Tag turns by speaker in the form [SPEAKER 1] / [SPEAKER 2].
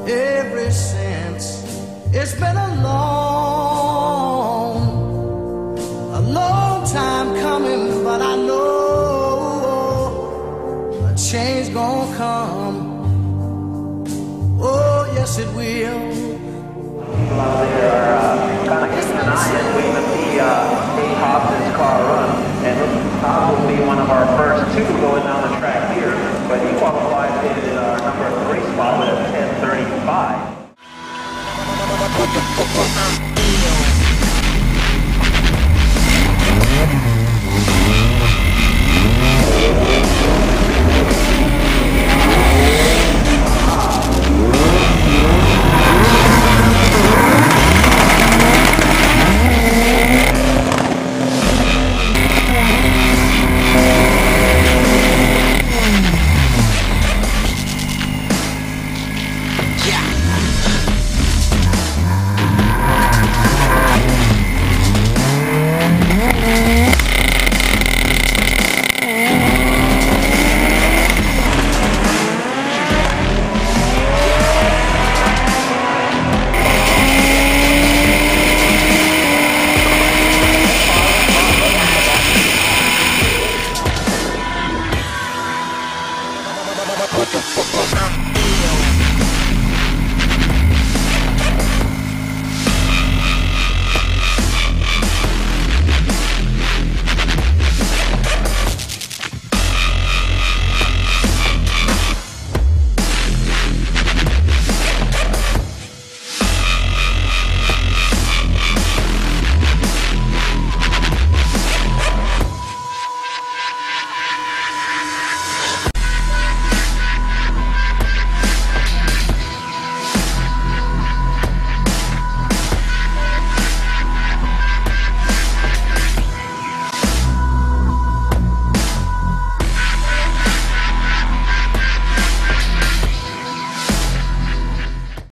[SPEAKER 1] ever since. It's been a long time coming, but I know a change gonna come. Oh, yes it will.
[SPEAKER 2] People out there are kind of keeping an eye on when the Ahobbs car run, and this will be one of our first two going down the track here, but he qualified in number 3 spot with